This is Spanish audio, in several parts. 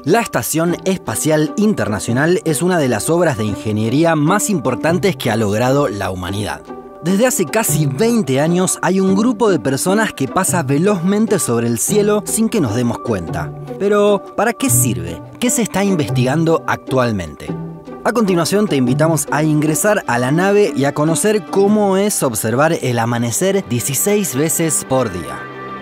La Estación Espacial Internacional es una de las obras de ingeniería más importantes que ha logrado la humanidad. Desde hace casi 20 años hay un grupo de personas que pasa velozmente sobre el cielo sin que nos demos cuenta. Pero, ¿para qué sirve? ¿Qué se está investigando actualmente? A continuación te invitamos a ingresar a la nave y a conocer cómo es observar el amanecer 16 veces por día.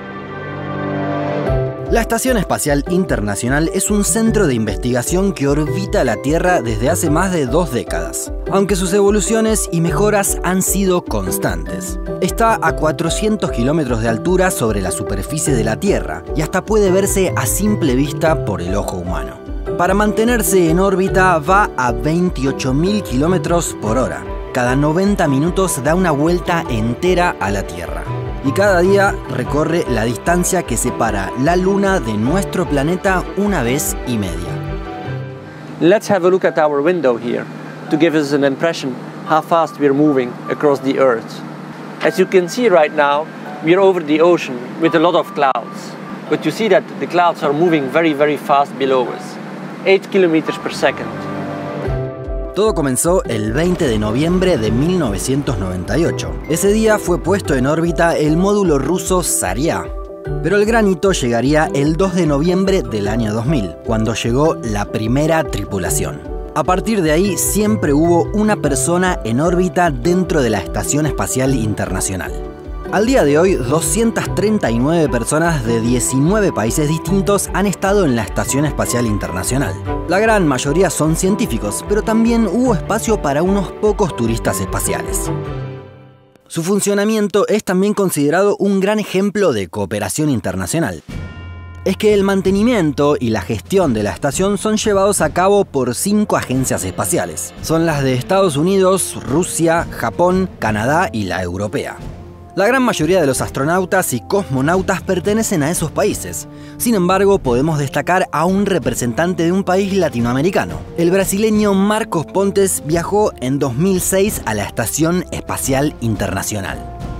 La Estación Espacial Internacional es un centro de investigación que orbita la Tierra desde hace más de 2 décadas, aunque sus evoluciones y mejoras han sido constantes. Está a 400 kilómetros de altura sobre la superficie de la Tierra y hasta puede verse a simple vista por el ojo humano. Para mantenerse en órbita va a 28.000 kilómetros por hora. Cada 90 minutos da una vuelta entera a la Tierra. Y cada día recorre la distancia que separa la Luna de nuestro planeta una vez y media. Let's have a look at our window here to give us an impression how fast we're moving across the Earth. As you can see right now, we're over the ocean with a lot of clouds. But you see that the clouds are moving very, very fast below us, 8 kilometers per second. Todo comenzó el 20 de noviembre de 1998. Ese día fue puesto en órbita el módulo ruso Zarya. Pero el gran hito llegaría el 2 de noviembre del año 2000, cuando llegó la primera tripulación. A partir de ahí siempre hubo una persona en órbita dentro de la Estación Espacial Internacional. Al día de hoy, 239 personas de 19 países distintos han estado en la Estación Espacial Internacional. La gran mayoría son científicos, pero también hubo espacio para unos pocos turistas espaciales. Su funcionamiento es también considerado un gran ejemplo de cooperación internacional. Es que el mantenimiento y la gestión de la estación son llevados a cabo por 5 agencias espaciales. Son las de Estados Unidos, Rusia, Japón, Canadá y la europea. La gran mayoría de los astronautas y cosmonautas pertenecen a esos países. Sin embargo, podemos destacar a un representante de un país latinoamericano. El brasileño Marcos Pontes viajó en 2006 a la Estación Espacial Internacional.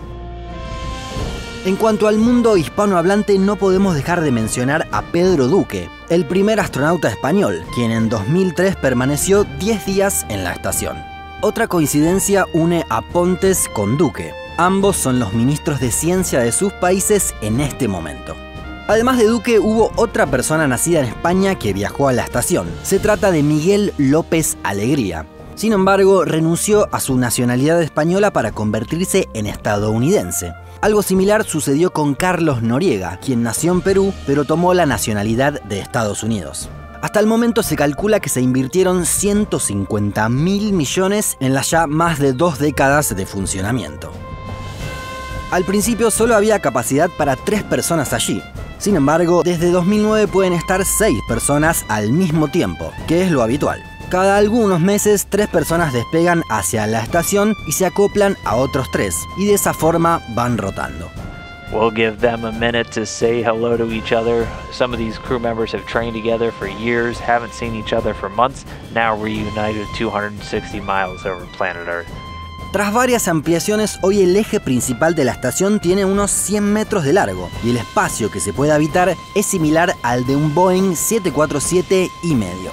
En cuanto al mundo hispanohablante, no podemos dejar de mencionar a Pedro Duque, el primer astronauta español, quien en 2003 permaneció 10 días en la estación. Otra coincidencia une a Pontes con Duque. Ambos son los ministros de ciencia de sus países en este momento. Además de Duque, hubo otra persona nacida en España que viajó a la estación. Se trata de Miguel López Alegría. Sin embargo, renunció a su nacionalidad española para convertirse en estadounidense. Algo similar sucedió con Carlos Noriega, quien nació en Perú, pero tomó la nacionalidad de Estados Unidos. Hasta el momento se calcula que se invirtieron 150.000 millones en las ya más de 2 décadas de funcionamiento. Al principio solo había capacidad para 3 personas allí. Sin embargo, desde 2009 pueden estar 6 personas al mismo tiempo, que es lo habitual. Cada algunos meses 3 personas despegan hacia la estación y se acoplan a otros 3, y de esa forma van rotando. We'll give them a minute to say hello to each other. Some of these crew members have trained together for years, haven't seen each other for months, now reunited 260 miles over planet Earth. Tras varias ampliaciones, hoy el eje principal de la estación tiene unos 100 metros de largo y el espacio que se puede habitar es similar al de un Boeing 747 y medio.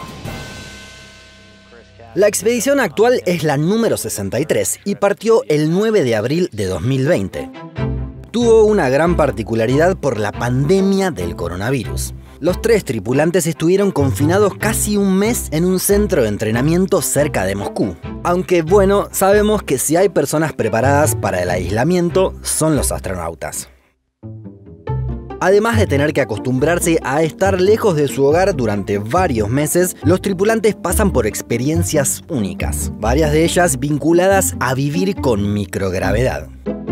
La expedición actual es la número 63 y partió el 9 de abril de 2020. Tuvo una gran particularidad por la pandemia del coronavirus. Los 3 tripulantes estuvieron confinados casi un mes en un centro de entrenamiento cerca de Moscú. Aunque bueno, sabemos que si hay personas preparadas para el aislamiento, son los astronautas. Además de tener que acostumbrarse a estar lejos de su hogar durante varios meses, los tripulantes pasan por experiencias únicas, varias de ellas vinculadas a vivir con microgravedad.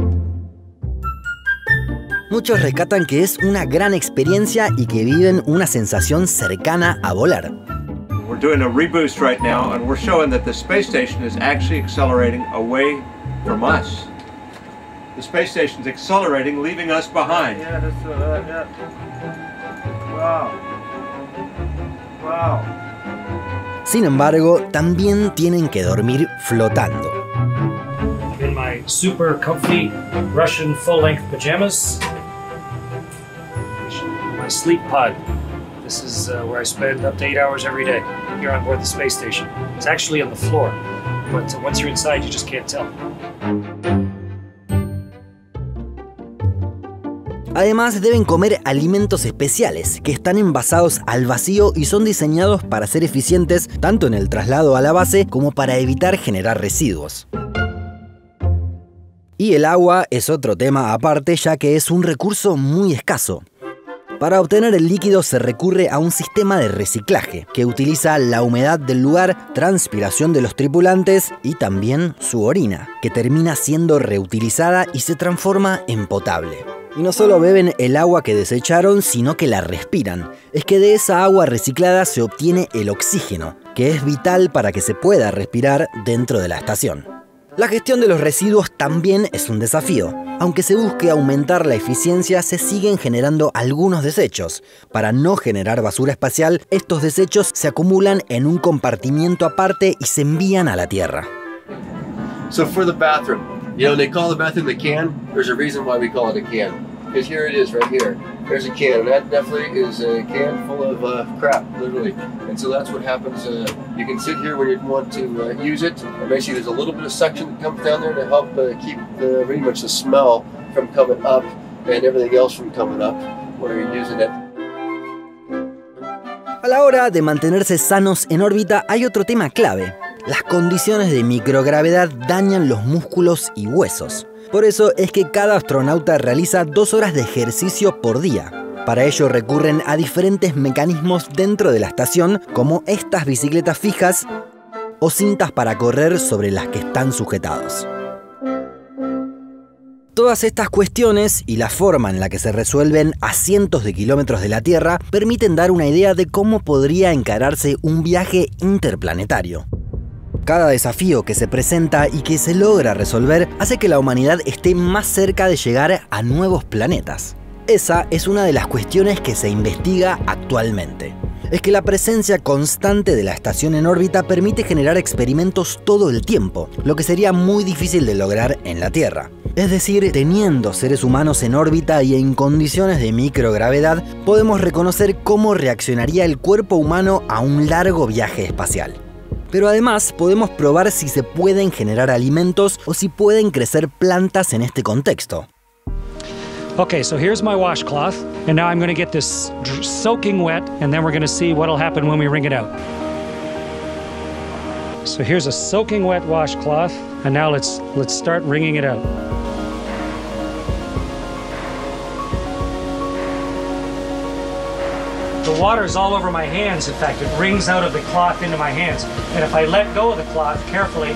Muchos rescatan que es una gran experiencia y que viven una sensación cercana a volar. We're doing a reboost right now and we're showing that the space station is actually accelerating away from us. The space station's accelerating, leaving us behind. Yeah, that's yeah. Wow. Wow. Sin embargo, también tienen que dormir flotando. In my super comfy Russian full-length pajamas. My sleep pod. This is where I spend up to 8 hours every day here on board the space station. It's actually on the floor, but once you're inside, you just can't tell. Además, deben comer alimentos especiales que están envasados al vacío y son diseñados para ser eficientes tanto en el traslado a la base como para evitar generar residuos. Y el agua es otro tema aparte, ya que es un recurso muy escaso. Para obtener el líquido se recurre a un sistema de reciclaje que utiliza la humedad del lugar, transpiración de los tripulantes y también su orina, que termina siendo reutilizada y se transforma en potable. Y no solo beben el agua que desecharon, sino que la respiran. Es que de esa agua reciclada se obtiene el oxígeno, que es vital para que se pueda respirar dentro de la estación. La gestión de los residuos también es un desafío. Aunque se busque aumentar la eficiencia, se siguen generando algunos desechos. Para no generar basura espacial, estos desechos se acumulan en un compartimiento aparte y se envían a la Tierra. So for the bathroom, you know, they call the bathroom the can. There's a reason why we call it a can. Because here it is right here. There's a can, and that definitely is a can full of crap, literally. And so that's what happens. You can sit here when you want to use it, and basically there's a little bit of suction that comes down there to help keep pretty much the smell from coming up and everything else from coming up when you're using it. A la hora de mantenerse sanos en órbita hay otro tema clave. Las condiciones de microgravedad dañan los músculos y huesos. Por eso es que cada astronauta realiza 2 horas de ejercicio por día. Para ello recurren a diferentes mecanismos dentro de la estación, como estas bicicletas fijas o cintas para correr sobre las que están sujetados. Todas estas cuestiones y la forma en la que se resuelven a cientos de kilómetros de la Tierra permiten dar una idea de cómo podría encararse un viaje interplanetario. Cada desafío que se presenta y que se logra resolver hace que la humanidad esté más cerca de llegar a nuevos planetas. Esa es una de las cuestiones que se investiga actualmente. Es que la presencia constante de la estación en órbita permite generar experimentos todo el tiempo, lo que sería muy difícil de lograr en la Tierra. Es decir, teniendo seres humanos en órbita y en condiciones de microgravedad, podemos reconocer cómo reaccionaría el cuerpo humano a un largo viaje espacial. Pero además podemos probar si se pueden generar alimentos o si pueden crecer plantas en este contexto. Okay, so here's my washcloth, and now I'm going to get this soaking wet, and then we're going to see what'll happen when we wring it out. So here's a soaking wet washcloth, and now let's start wringing it out. The water's all over my hands. In fact, it wrings out of the cloth into my hands. And if I let go of the cloth carefully,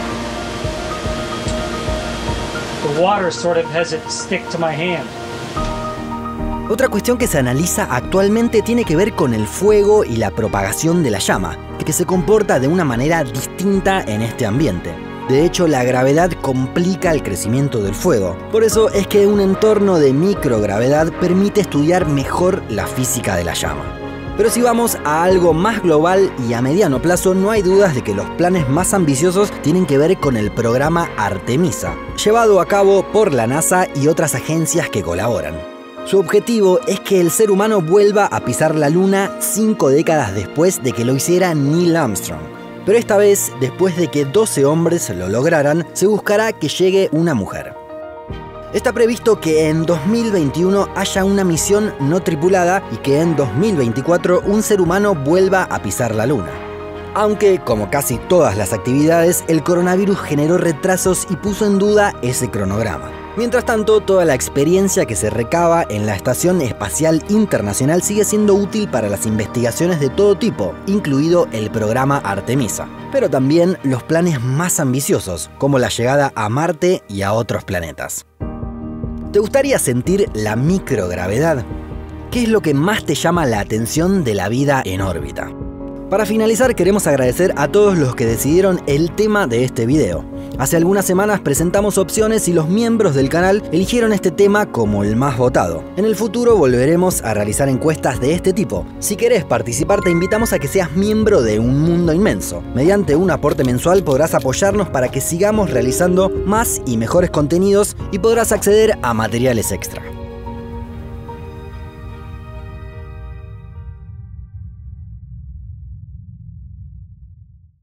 the water sort of has it stick to my hand. Otra cuestión que se analiza actualmente tiene que ver con el fuego y la propagación de la llama, que se comporta de una manera distinta en este ambiente. De hecho, la gravedad complica el crecimiento del fuego. Por eso es que un entorno de microgravedad permite estudiar mejor la física de la llama. Pero si vamos a algo más global y a mediano plazo, no hay dudas de que los planes más ambiciosos tienen que ver con el programa Artemisa, llevado a cabo por la NASA y otras agencias que colaboran. Su objetivo es que el ser humano vuelva a pisar la Luna 5 décadas después de que lo hiciera Neil Armstrong. Pero esta vez, después de que 12 hombres lo lograran, se buscará que llegue una mujer. Está previsto que en 2021 haya una misión no tripulada y que en 2024 un ser humano vuelva a pisar la Luna. Aunque, como casi todas las actividades, el coronavirus generó retrasos y puso en duda ese cronograma. Mientras tanto, toda la experiencia que se recaba en la Estación Espacial Internacional sigue siendo útil para las investigaciones de todo tipo, incluido el programa Artemisa, pero también los planes más ambiciosos, como la llegada a Marte y a otros planetas. ¿Te gustaría sentir la microgravedad? ¿Qué es lo que más te llama la atención de la vida en órbita? Para finalizar, queremos agradecer a todos los que decidieron el tema de este video. Hace algunas semanas presentamos opciones y los miembros del canal eligieron este tema como el más votado. En el futuro volveremos a realizar encuestas de este tipo. Si querés participar, te invitamos a que seas miembro de Un Mundo Inmenso. Mediante un aporte mensual podrás apoyarnos para que sigamos realizando más y mejores contenidos y podrás acceder a materiales extra.